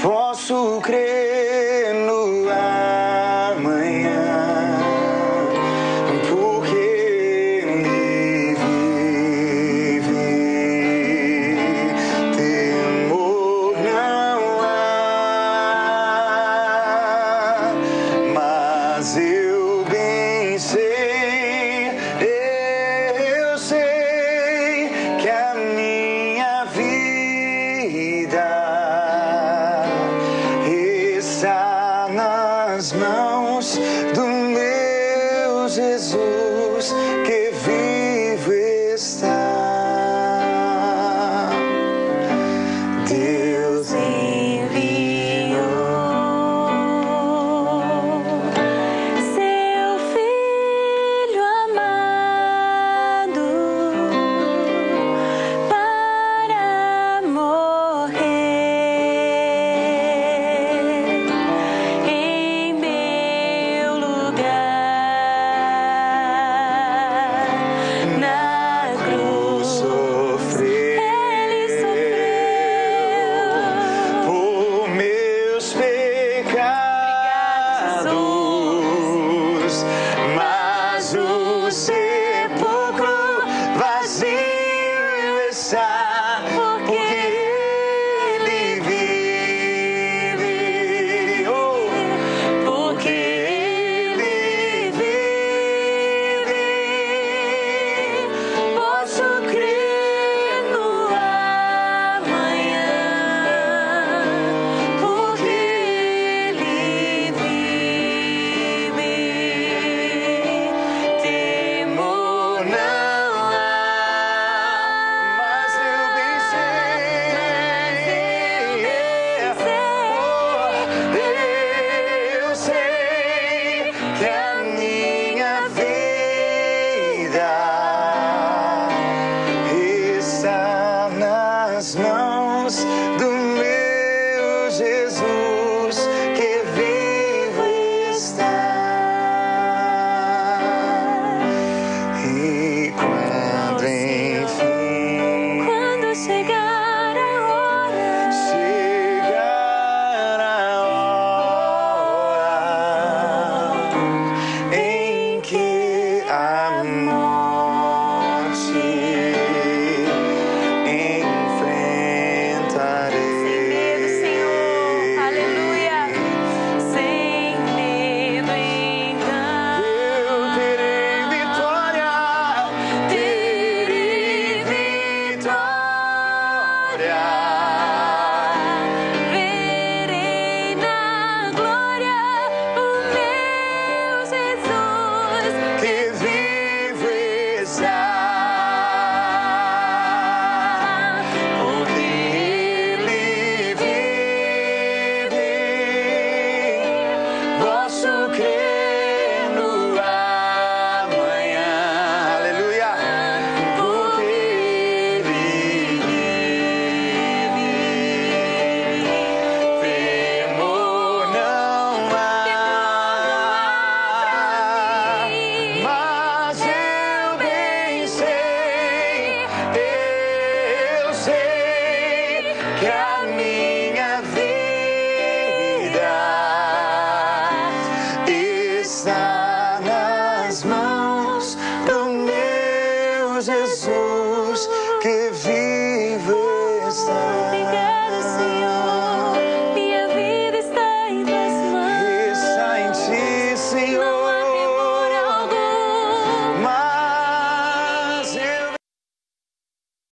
Posso crer no amanhã, porque Ele vive. Temor não há, mas eu bem sei, eu sei que a minha vida está nas mãos do meu Jesus, que vive está. Deus enviou seu Filho amado para morrer em meu lugar. Na cruz sofreu Ele sofreu por meus pecados, mas o sepulcro vazio está, porque Ele vive, porque Ele vive. Posso crer no amanhã, porque Ele vive. Temor não há, mas eu bem sei que a minha vida está nas mãos do meu Jesus.